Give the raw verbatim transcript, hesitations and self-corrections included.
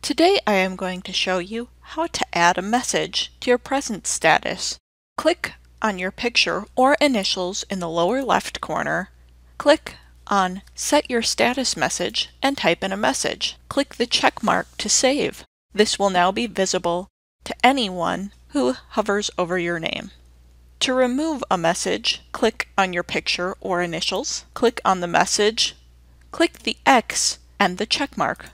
Today I am going to show you how to add a message to your present status. Click on your picture or initials in the lower left corner. Click on Set Your Status Message and type in a message. Click the check mark to save. This will now be visible to anyone who hovers over your name. To remove a message, click on your picture or initials, click on the message, click the X and the check mark.